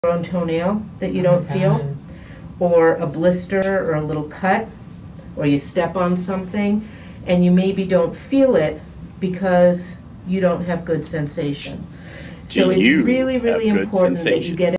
own toenail that you don't feel, or a blister or a little cut, or you step on something and you maybe don't feel it because you don't have good sensation. So it's really, really important that you get